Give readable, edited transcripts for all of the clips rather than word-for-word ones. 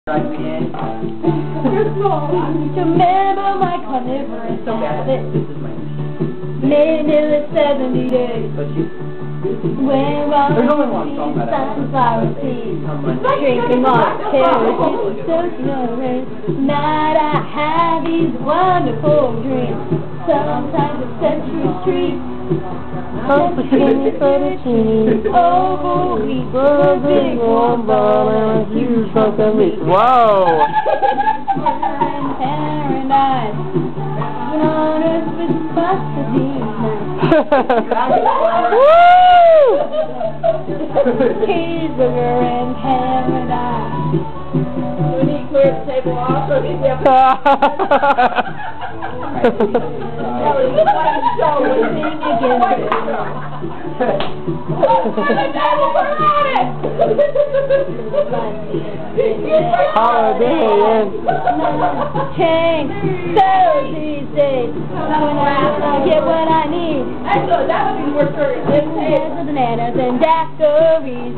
To remember my carnivorous habit. Made nearly 70 days. When walking sunflower seeds, drinking mocktails, just so rain. Night I have these wonderful dreams. Sometimes a Century Street. Complicated fettuccine. Oh, we were big warm ball and a huge hunk of meat. Whoa! In paradise, on earth with busted cheesebuger in paradise. We need to clear the table off so we can Holiday Inn. Change so these days. When I get what I need. Actually, that would be more serious. Bananas and daiquiris.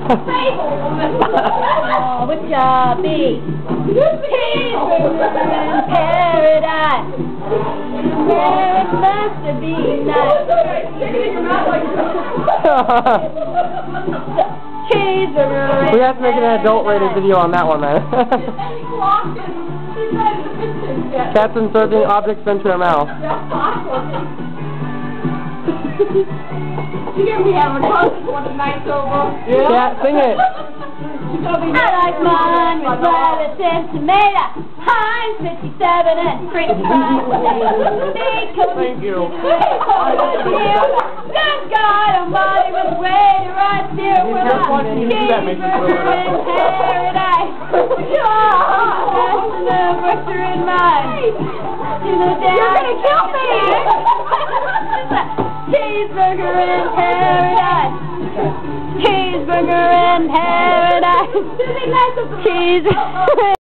Oh, what y'all be? Cheeseburger in paradise. Where it must be nice. Cheeseburger. We have to make an adult-rated video on that one, man. Cats inserting objects into their mouth. You hear me having a concert when the night's over? Yeah, sing it. I like mine with lettuce and tomato, Heinz 57 and French fries. Thank you. Good God Almighty was ready right there when I cheeseburger in paradise. That's the butcher in mine. You're gonna kill me! Cheeseburger in paradise. Cheeseburger in paradise. Cheese.